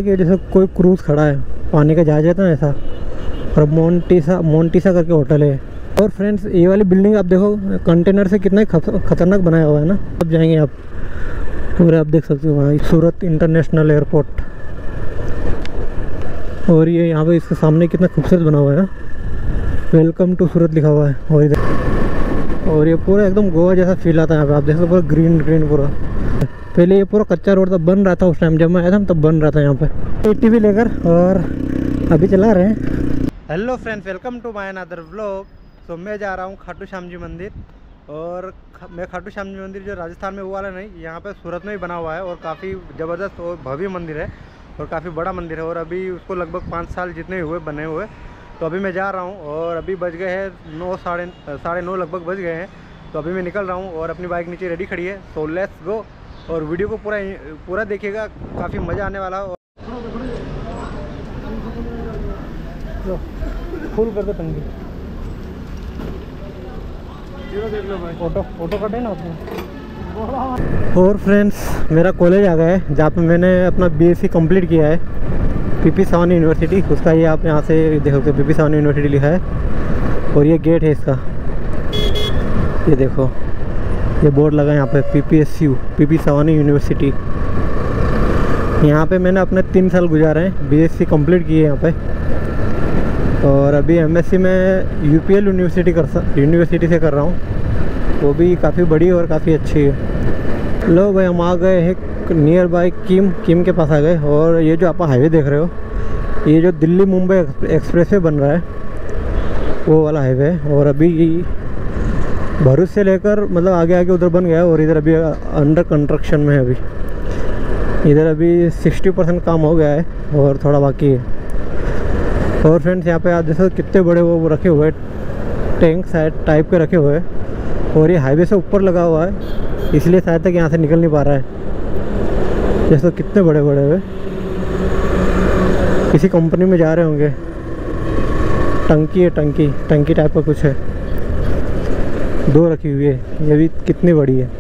के जैसे कोई क्रूज खड़ा है, पानी का जहाज रहता है ऐसा। और मोन्टीसा करके होटल है। और फ्रेंड्स ये वाली बिल्डिंग आप देखो, कंटेनर से कितना खतरनाक बनाया हुआ है ना। अब जाएंगे आप, और आप देख सकते हो भाई सूरत इंटरनेशनल एयरपोर्ट। और ये यहाँ पे इसके सामने कितना खूबसूरत बना हुआ है ना, वेलकम टू सूरत लिखा हुआ है। और इधर, और ये पूरा एकदम गोवा जैसा फील आता है यहाँ पे। आप देख सकते हो पूरा ग्रीन ग्रीन पूरा। पहले ये पूरा कच्चा रोड था, बन रहा था उस टाइम जब मैं आया था तब बन रहा था यहाँ पे। ATV लेकर और अभी चला रहे हैं। Hello friends, welcome to my another vlog. तो मैं जा रहा हूँ खाटू श्याम जी मंदिर। और मैं खाटू श्याम जी मंदिर जो राजस्थान में वो वाला नहीं, यहाँ पे सूरत में ही बना हुआ है। और काफ़ी ज़बरदस्त और भव्य मंदिर है और काफ़ी बड़ा मंदिर है। और अभी उसको लगभग 5 साल जितने हुए बने हुए। तो अभी मैं जा रहा हूँ और अभी बज गए हैं 9 साढ़े 9 लगभग बज गए हैं। तो अभी मैं निकल रहा हूँ और अपनी बाइक नीचे रेडी खड़ी है। So let's go. और वीडियो को पूरा देखिएगा, काफ़ी मज़ा आने वाला है। फुल कर दो टंकी, देख लो भाई। फोटो कटे ना उसमें। और फ्रेंड्स मेरा कॉलेज आ गया है जहाँ पे मैंने अपना BSc कंप्लीट किया है, PP सावनी यूनिवर्सिटी। उसका ये आप यहाँ से देख सकते हो, PP सावनी यूनिवर्सिटी लिखा है। और ये गेट है इसका, ये देखो ये बोर्ड लगा है यहाँ पे, PPSU PP सावनी यूनिवर्सिटी। यहाँ पे मैंने अपने 3 साल गुजारे हैं, BSc कंप्लीट किए यहाँ पे। और अभी MSc में UPL यूनिवर्सिटी से कर रहा हूँ, वो भी काफ़ी बड़ी और काफ़ी अच्छी है। लो भाई हम आ गए हैं नियर बाय किम के पास आ गए। और ये जो आप हाईवे देख रहे हो, ये जो दिल्ली मुंबई एक्सप्रेसवे बन रहा है वो वाला हाईवे है। और अभी भरूच से लेकर मतलब आगे उधर बन गया है। और इधर अभी अंडर कंस्ट्रक्शन में है। अभी इधर अभी 60% काम हो गया है और थोड़ा बाकी है। और फ्रेंड्स यहाँ पे आप जैसे कितने बड़े वो रखे हुए हैं, टैंक साइड टाइप के रखे हुए हैं। और ये हाईवे से ऊपर लगा हुआ है, इसलिए शायद तक यहाँ से निकल नहीं पा रहा है। जैसे कितने बड़े बड़े हुए, किसी कंपनी में जा रहे होंगे। टंकी है, टंकी टाइप का कुछ है, 2 रखी हुई है। ये भी कितनी बड़ी है।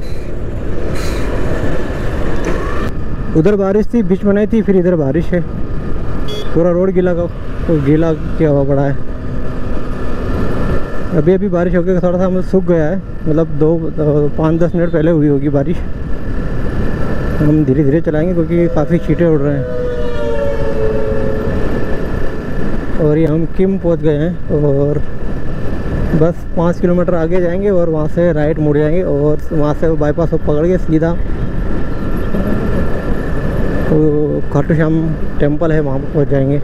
उधर बारिश थी, बीच बनाई थी, फिर इधर बारिश है। पूरा रोड गीला क्या हुआ पड़ा है। अभी बारिश होकर थोड़ा सा सूख गया है, मतलब 5-10 मिनट पहले हुई होगी बारिश। हम धीरे धीरे चलाएंगे क्योंकि काफ़ी छींटे उड़ रहे हैं। और ये हम किम पहुंच गए हैं और बस 5 किलोमीटर आगे जाएंगे और वहाँ से राइट मुड़ जाएंगे। और वहाँ से बाईपास को पकड़ के सीधा वो खाटू श्याम टेम्पल है वहाँ पर पहुँच जाएंगे।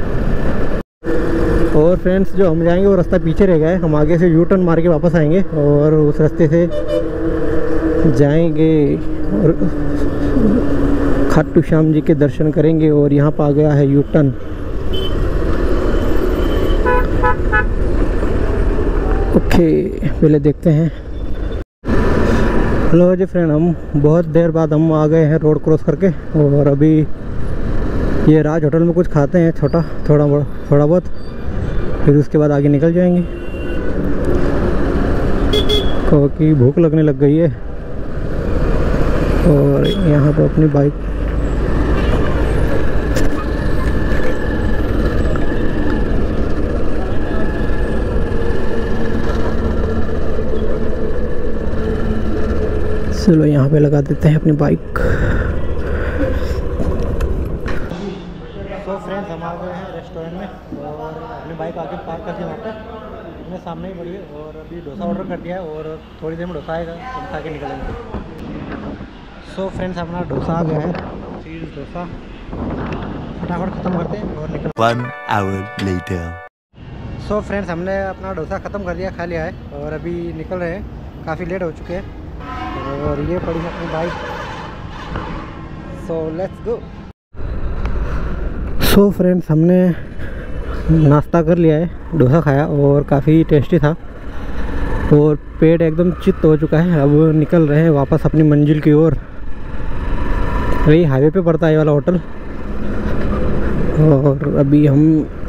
और फ्रेंड्स जो हम जाएंगे वो रास्ता पीछे रह गया है, हम आगे से U-टर्न मार के वापस आएंगे और उस रास्ते से जाएंगे और खाटू श्याम जी के दर्शन करेंगे। और यहाँ पर आ गया है U-टर्न। ओके पहले देखते हैं। हेलो जी फ्रेंड, हम बहुत देर बाद हम आ गए हैं रोड क्रॉस करके। और अभी ये राज होटल में कुछ खाते हैं थोड़ा बहुत, फिर उसके बाद आगे निकल जाएंगे क्योंकि भूख लगने लग गई है। और यहाँ पर अपनी बाइक चलो यहाँ पे लगा देते हैं अपनी बाइक। तो फ्रेंड्स हम आ गए हैं रेस्टोरेंट में और अपनी बाइक आके पार्क करके वहाँ पे अपने सामने ही पड़ी है। और अभी डोसा ऑर्डर कर दिया है और थोड़ी देर में डोसा आएगा, हम खा के निकलेंगे। सो फ्रेंड्स अपना डोसा आ गया है, चीज़ डोसा फटाफट ख़त्म करते हैं और निकल। 1 hour later। सो फ्रेंड्स हमने अपना डोसा ख़त्म कर दिया, खा लिया है और अभी निकल रहे हैं, काफ़ी लेट हो चुके हैं। और ये पड़ी है अपनी bike. So let's go. So friends हमने नाश्ता कर लिया है, डोसा खाया और काफ़ी टेस्टी था और पेट एकदम चित्त हो चुका है। अब निकल रहे हैं वापस अपनी मंजिल की ओर। वही हाईवे पे पड़ता है ये वाला होटल। और अभी हम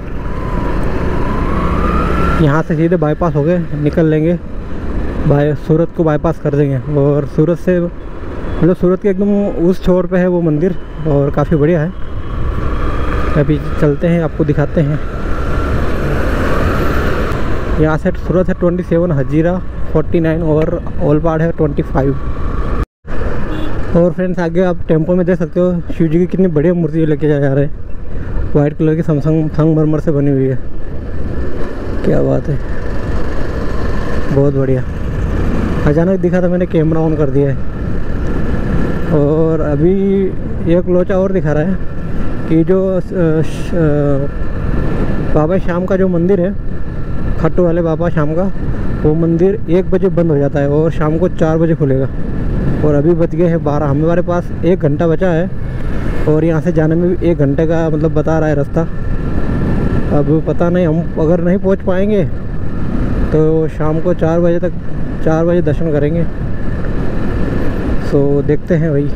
यहाँ से सीधे बाईपास हो गए निकल लेंगे, सूरत को बाईपास कर देंगे। और सूरत से मतलब सूरत के एकदम उस छोर पे है वो मंदिर और काफ़ी बढ़िया है। अभी चलते हैं, आपको दिखाते हैं। यहाँ से सूरत है 27, हजीरा 49 और ओलपाड़ है 25। और फ्रेंड्स आगे आप टेम्पो में देख सकते हो शिव जी की कितनी बढ़िया मूर्ति लेके जा रहे हैं। वाइट कलर की संगमरमर से बनी हुई है, क्या बात है, बहुत बढ़िया। अचानक दिखा था, मैंने कैमरा ऑन कर दिया है। और अभी एक लोचा और दिखा रहा है कि जो बाबा श्याम का जो मंदिर है, खट्टू वाले बाबा श्याम का, वो मंदिर 1 बजे बंद हो जाता है और शाम को 4 बजे खुलेगा। और अभी बच गए हैं 12। हमारे पास 1 घंटा बचा है और यहाँ से जाने में भी 1 घंटे का मतलब बता रहा है रास्ता। अब पता नहीं, हम अगर नहीं पहुँच पाएंगे तो शाम को 4 बजे दर्शन करेंगे। सो देखते हैं भाई।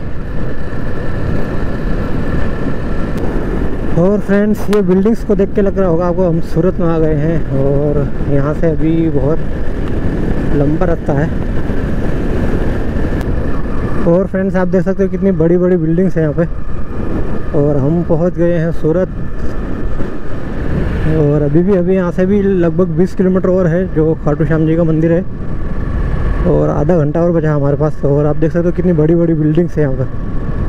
और फ्रेंड्स ये बिल्डिंग्स को देख के लग रहा होगा आपको हम सूरत में आ गए हैं। और यहाँ से अभी बहुत लंबा रास्ता है। और फ्रेंड्स आप देख सकते हो कितनी बड़ी बड़ी बिल्डिंग्स हैं यहाँ पे। और हम पहुँच गए हैं सूरत। और अभी यहाँ से भी लगभग 20 किलोमीटर और है जो खाटू श्याम जी का मंदिर है। और आधा घंटा और बचा हमारे पास। और आप देख सकते हो कितनी बड़ी बड़ी बिल्डिंग्स हैं यहाँ पे।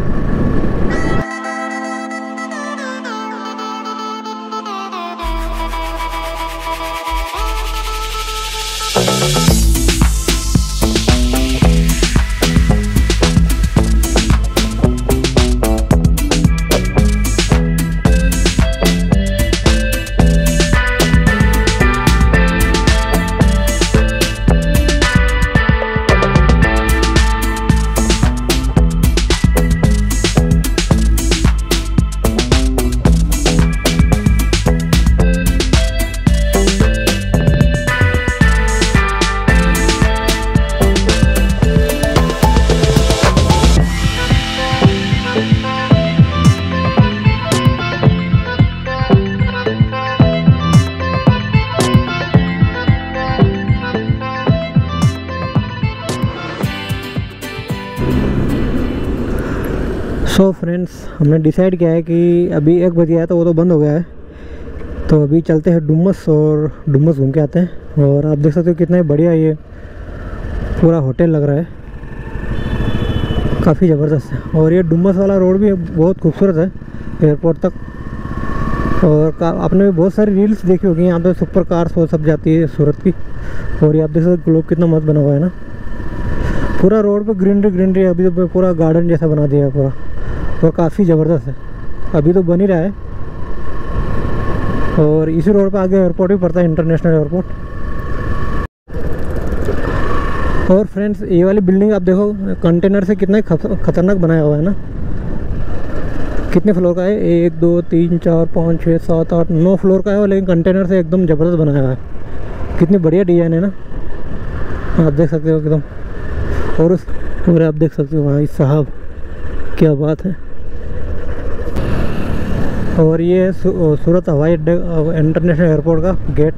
सो फ्रेंड्स हमने डिसाइड किया है कि अभी 1 बज गया है तो वो तो बंद हो गया है। तो अभी चलते हैं डुमस और डुमस घूम के आते हैं। और आप देख सकते हो कितना बढ़िया ये पूरा होटल लग रहा है, काफ़ी ज़बरदस्त है। और ये डुमस वाला रोड भी बहुत खूबसूरत है एयरपोर्ट तक। और आपने भी बहुत सारी रील्स देखी होगी, यहाँ पे सुपर कार्स वो सब जाती है सूरत की। और ये आप देख सकते हो ग्लोब कितना मस्त बना हुआ है ना, पूरा रोड पे ग्रीनरी। अभी तो पूरा गार्डन जैसा बना दिया है पूरा, और काफ़ी ज़बरदस्त है। अभी तो बन ही रहा है। और इसी रोड पे आगे एयरपोर्ट भी पड़ता है, इंटरनेशनल एयरपोर्ट। और फ्रेंड्स ये वाली बिल्डिंग आप देखो, कंटेनर से कितना खतरनाक बनाया हुआ है ना। कितने फ्लोर का है? 1 2 3 4 5 6 7 8 9 फ्लोर का है, लेकिन कंटेनर से एकदम ज़बरदस्त बनाया हुआ है। कितनी बढ़िया डिज़ाइन है ना, आप देख सकते हो एकदम। और आप देख सकते हो भाई साहब, क्या बात है। और ये सूरत हवाई अड्डे इंटरनेशनल एयरपोर्ट का गेट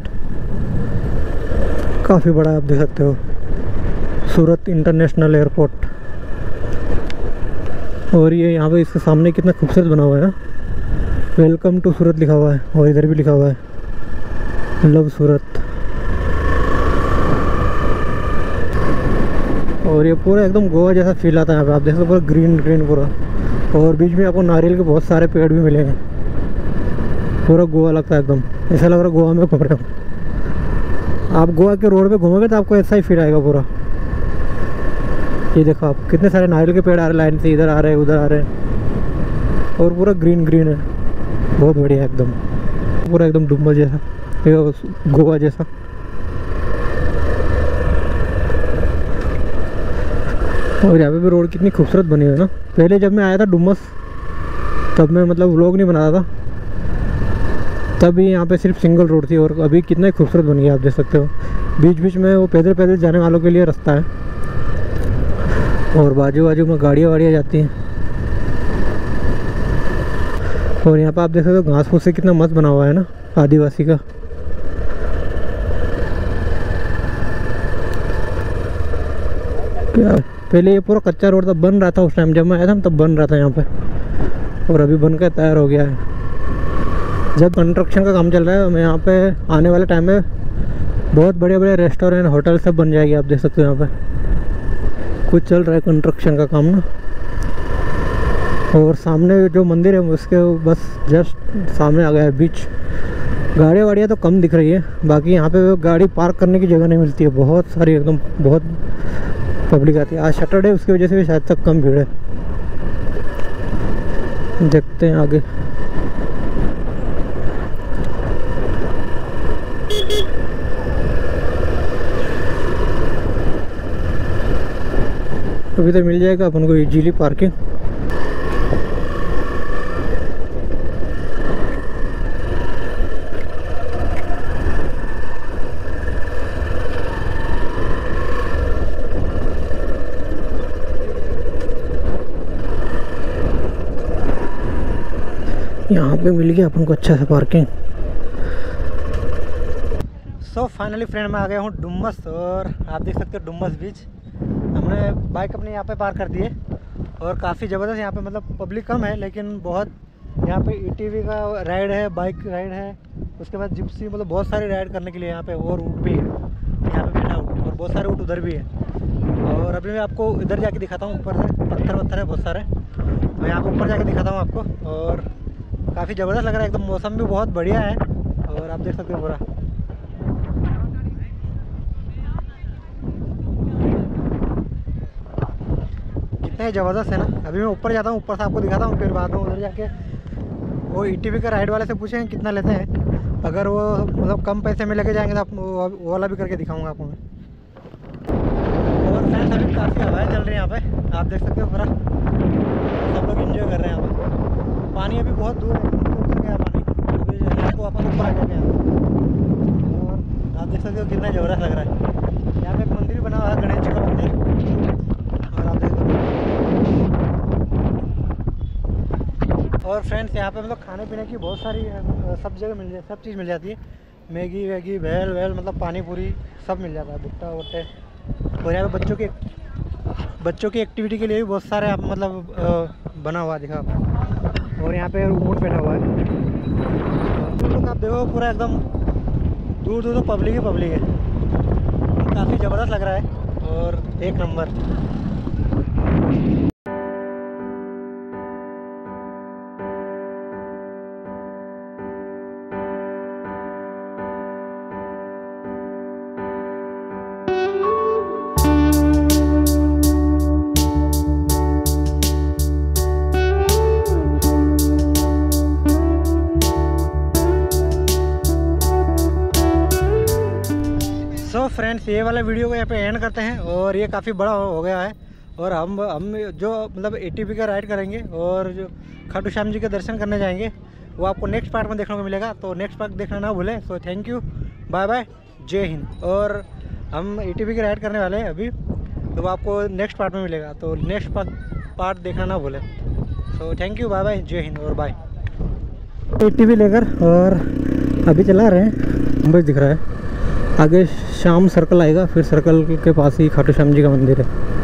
काफ़ी बड़ा है, आप देख सकते हो, सूरत इंटरनेशनल एयरपोर्ट। और ये यहाँ पे इसके सामने कितना खूबसूरत बना हुआ है ना, वेलकम टू सूरत लिखा हुआ है। और इधर भी लिखा हुआ है लव सूरत। और ये पूरा एकदम गोवा जैसा फील आता है यहाँ पे, आप देख सकते हो पूरा ग्रीन पूरा। और बीच में आपको नारियल के बहुत सारे पेड़ भी मिलेंगे। पूरा गोवा लगता है एकदम, ऐसा लग रहा है गोवा में घूम रहे हो। आप गोवा के रोड पे घूमोगे तो आपको ऐसा ही फील आएगा पूरा। ये देखो आप, कितने सारे नारियल के पेड़ आ रहे लाइन से, इधर आ रहे हैं उधर आ रहे हैं। और पूरा ग्रीन है, बहुत बढ़िया एकदम, पूरा एकदम डुम्बल जैसा, गोवा जैसा। और यहाँ पे भी रोड कितनी खूबसूरत बनी हुई है ना। पहले जब मैं आया था डुमस, तब मैं मतलब व्लॉग नहीं बनाता था, तभी यहाँ पे सिर्फ सिंगल रोड थी। और अभी कितना खूबसूरत बन गया, आप देख सकते हो। बीच बीच में वो पैदल जाने वालों के लिए रास्ता है। और बाजू में गाड़ियाँ वाड़ियाँ जाती हैं। और यहाँ पे आप देख सकते हो घास फूस से कितना मस्त बना हुआ है ना, आदिवासी का। क्या पहले ये पूरा कच्चा रोड था, बन रहा था उस टाइम जब मैं आया था तब बन रहा था यहाँ पे। और अभी बन कर तैयार हो गया है। जब कंस्ट्रक्शन का काम चल रहा है, मैं यहाँ पे आने वाले टाइम में बहुत बड़े बड़े रेस्टोरेंट होटल सब बन जाएगी। आप देख सकते हो यहाँ पे कुछ चल रहा है कंस्ट्रक्शन का काम ना। और सामने जो मंदिर है उसके बस जस्ट सामने आ गया है बीच। गाड़ियाँ वाड़ियाँ तो कम दिख रही है, बाकी यहाँ पे गाड़ी पार्क करने की जगह नहीं मिलती है। बहुत सारी एकदम बहुत पब्लिक आती है। आज सैटरडे, उसकी वजह से भी शायद तक कम भीड़ है। देखते हैं आगे। अभी तो मिल जाएगा अपन को इजीली पार्किंग। यहाँ पे मिल गया अपन को अच्छा सा पार्किंग। सो फाइनली फ्रेंड मैं आ गया हूँ डुमस, और आप देख सकते हो डुमस बीच। हमने बाइक अपने यहाँ पे पार्क कर दी है, और काफ़ी ज़बरदस्त यहाँ पे मतलब पब्लिक कम है, लेकिन बहुत यहाँ पे ETV का राइड है, बाइक राइड है, उसके बाद जिप्सी, मतलब बहुत सारी राइड करने के लिए यहाँ पे। और ऊँट भी है यहाँ पे, बैठा ऊँट, और बहुत सारे ऊँट उधर भी है। और अभी मैं आपको इधर जाके दिखाता हूँ, ऊपर से पत्थर वत्थर है बहुत सारे, मैं यहाँ पर ऊपर जाके दिखाता हूँ आपको। और काफ़ी ज़बरदस्त लग रहा है एकदम, मौसम भी बहुत बढ़िया है। और आप देख सकते हो पूरा कितना ही ज़बरदस्त है ना। अभी मैं ऊपर जाता हूँ, ऊपर से आपको दिखाता हूँ, फिर बाद में उधर जाके वो ETV का राइड वाले से पूछें कितना लेते हैं। अगर वो मतलब कम पैसे में लेके जाएंगे तो आप वो वाला भी करके दिखाऊँगा आपको मैं। और फ्रेंड्स अभी काफ़ी हवाएं चल रही हैं यहाँ पे, आप देख सकते हो पूरा सब लोग एंजॉय कर रहे हैं यहाँ पे। पानी अभी बहुत दूर है, ऊपर गया पानी, अभी आपको अपन ऊपर आ गया। और आप देख सकते हो कितना ज़बरदस्त लग रहा है। यहाँ पे एक मंदिर बना हुआ है, गणेश जी का मंदिर। और आप देख सकते हो, और फ्रेंड्स यहाँ पे मतलब खाने पीने की बहुत सारी सब जगह मिल जाती, सब चीज़ मिल जाती है। मैगी वैगी, भेल वेल, मतलब पानी पूरी सब मिल जाता है, भुट्टा वुट्टे। और यहाँ पे बच्चों की एक्टिविटी के लिए भी बहुत सारे आप मतलब बना हुआ दिखा आपको। और यहाँ पे ऊँट बैठा हुआ है, तो आप देखो पूरा एकदम दूर दूर तो पब्लिक ही पब्लिक है। काफ़ी ज़बरदस्त लग रहा है और एक नंबर। सो फ्रेंड्स ये वाला वीडियो को यहाँ पे एंड करते हैं। और ये काफ़ी बड़ा हो गया है, और हम जो मतलब ATV का राइड करेंगे और जो खाटू श्याम जी के दर्शन करने जाएंगे, वो आपको नेक्स्ट पार्ट में देखने को मिलेगा। तो नेक्स्ट पार्ट देखना ना भूलें। So thank you, bye bye, जय हिंद। और हम ATV की राइड करने वाले हैं अभी, तो वो आपको नेक्स्ट पार्ट में मिलेगा, तो नेक्स्ट पार्ट देखना ना भूलें। So thank you, bye bye, जय हिंद और बाय। ATV लेकर और अभी चला रहे हैं, बस दिख रहा है आगे। शाम सर्कल आएगा, फिर सर्कल के पास ही खाटू श्याम जी का मंदिर है।